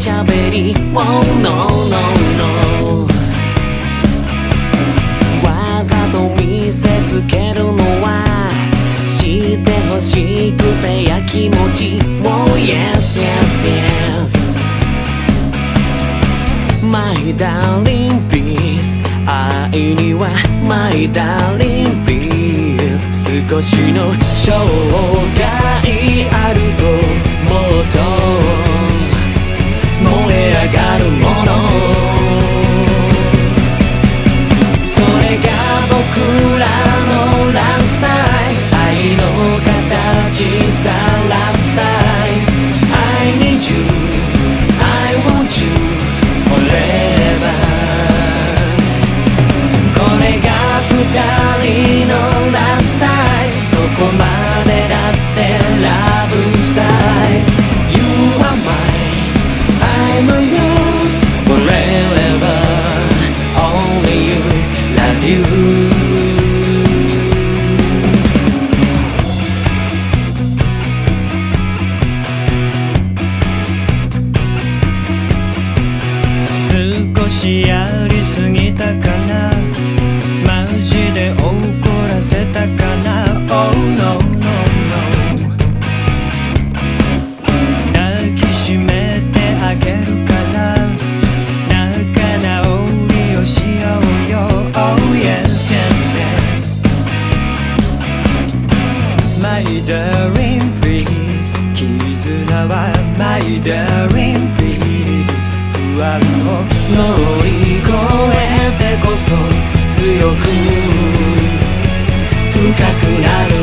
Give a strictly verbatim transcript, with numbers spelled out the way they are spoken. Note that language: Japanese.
喋り Oh no no no わざと見せつけるのは知ってほしくてやきもち Oh yes yes yes My darling please 愛には My darling please 少しの障害あるともっと燃え上がるものそれが僕らのラブスタイル愛の形さラブスタイル I need you I want you forever これが二人のラブスタイルどこまでだってラブスタイル You are mine I'm yours forever Only you love you少しやりすぎたかなマジで怒らせたかな Oh no no no 抱きしめてあげるから仲直りをしようよ Oh yes yes yes My darling please 絆は My darling please 不安を乗り越えてこそ強く深くなる